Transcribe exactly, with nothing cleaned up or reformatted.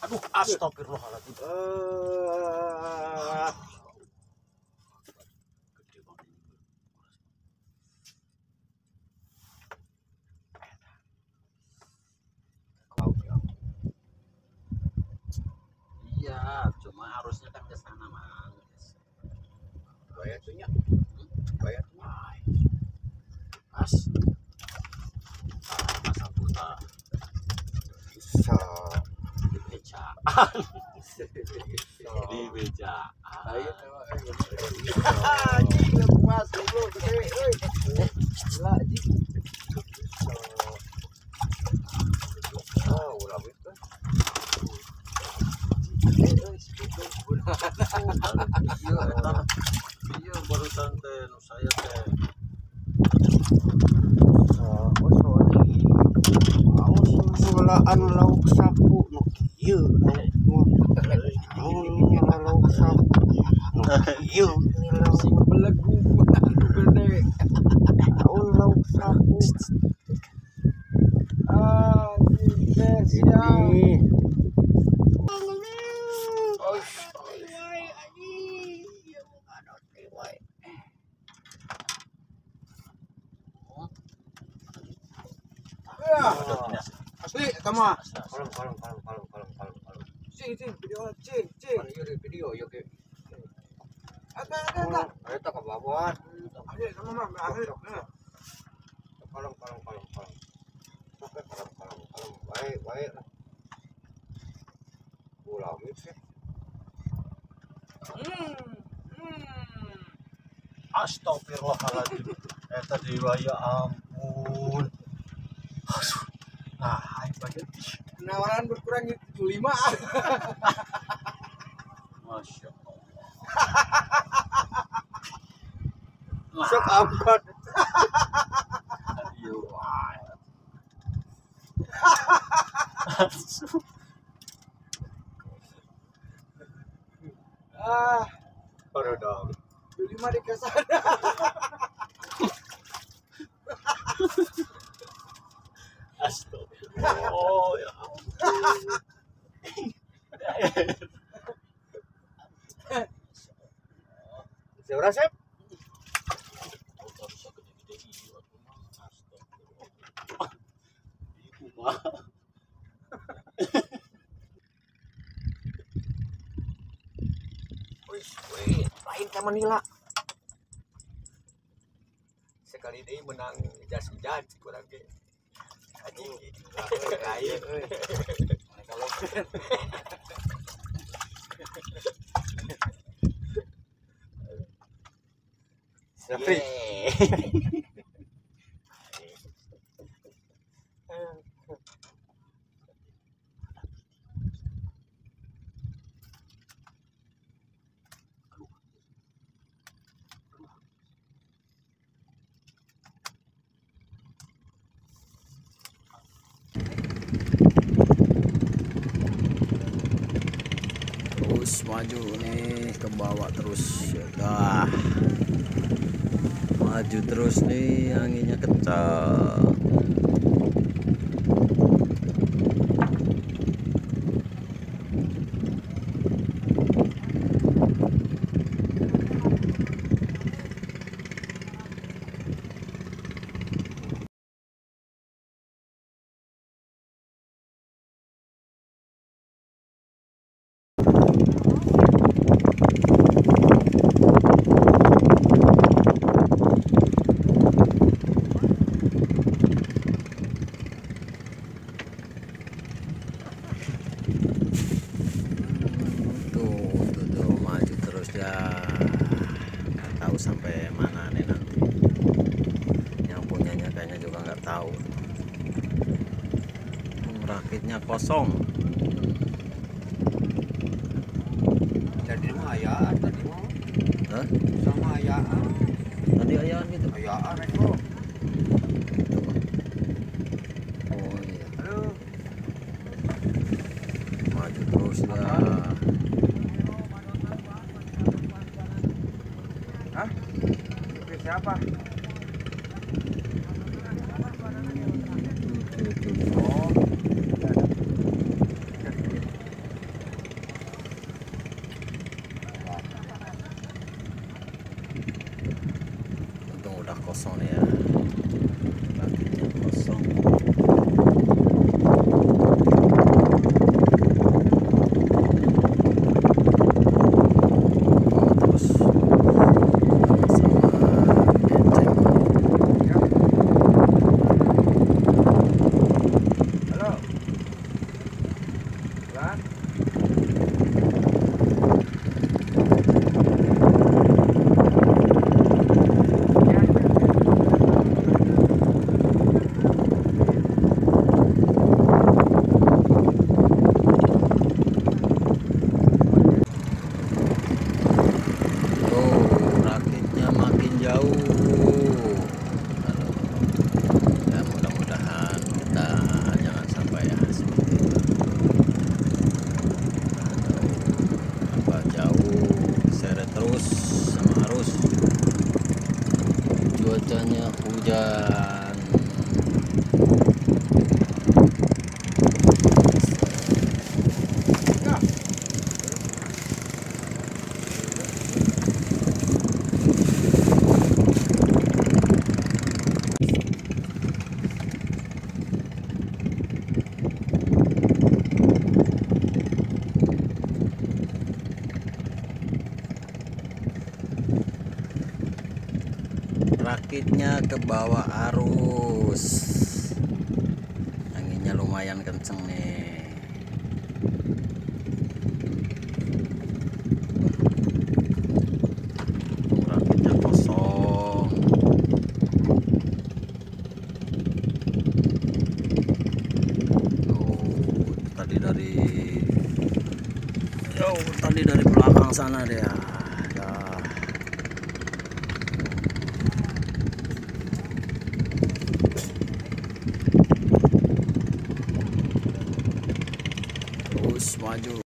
Aduh, astagfirullahaladzim. Uh, Gede banget ini. Iya, cuma harusnya kan ke sana, Mang. bayar tuh nya. Bayar tuh nya. Mas. Ah, masa buta. Bisa. Di becaan. Di becaan. Ayo, anjing, aku masuk lu, gede, euy. Gila, anjing. Oh, ulah betul. Iya, eta. Iya, barusan teh nu saya teh. Solaan lauk sapu nu kieu lauk sapu nu kieu sing belegu gede daun lauk sapu ah guys ya asli eta mah kalem kalem kalem kalem kalem kalem kalem cing cing video cing cing video yo ke eta eta eta eta ka bawah ayo sama mah ayo kalem kalem kalem kalem oke kalem kalem kalem baik baik lah ulah mix Hmm. Astagfirullahaladzim. Eta dewa ya ampun. Aduh. Nah, aing bagian penawaran berkurang tujuh puluh lima Masya Allah. sok angkat Ayo. ah Baru dong. tujuh puluh lima di kesana Astagfirullah. Oh ya ampun. Seberapa sep? Wih, wih, lain ke Manila. Sekali deh menang jas-jas kurang ke. Anjing, lain. Kalau Safri. Terus maju nih ke bawah terus. Dah. Maju terus nih, anginnya kencang. Sampai mana nih nanti, yang punyanya kayaknya juga nggak tahu. Rakitnya kosong. Jadi mah ayaan tadi mah. Hah? Sama ayaan. Tadi ayaan gitu. Ayaan itu. Oh iya. Aduh. Maju terus ya. Hah? Oke, siapa? Oh. kosong nih ya, rakitnya kosong. Jauh. Ya mudah-mudahan kita jangan sampai ya seperti itu. Apa jauh seret terus sama arus, cuacanya hujan. Rakitnya ke bawah arus, anginnya lumayan kenceng nih. Rakitnya kosong. Oh, tadi dari oh, tadi dari belakang sana dia. Terus maju.